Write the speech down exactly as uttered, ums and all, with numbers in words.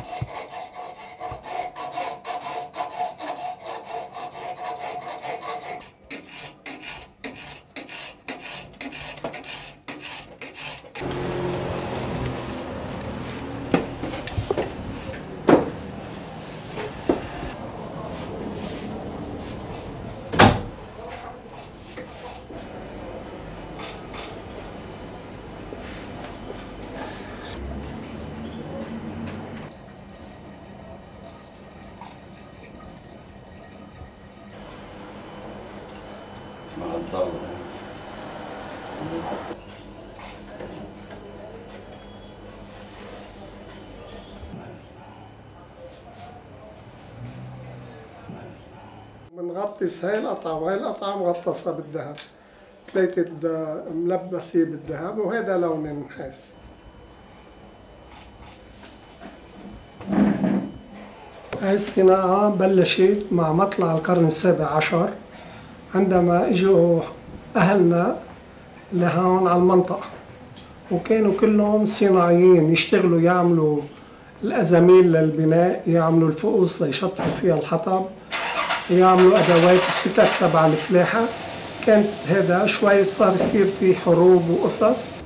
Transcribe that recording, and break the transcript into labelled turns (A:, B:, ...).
A: مع الضوء.
B: بنغطس هاي القطعة وهي القطعة مغطسة بالذهب، ثلاثة ملبسة بالذهب وهذا لون النحاس. هاي الصناعة بلشت مع مطلع القرن السابع عشر عندما اجوا أهلنا لهون على المنطقة، وكانوا كلهم صناعيين يشتغلوا يعملوا الأزاميل للبناء، يعملوا الفؤوس ليشطفوا فيها الحطب، يعملوا أدوات السكك تبع الفلاحة. كانت هذا شوي صار يصير في حروب وقصص،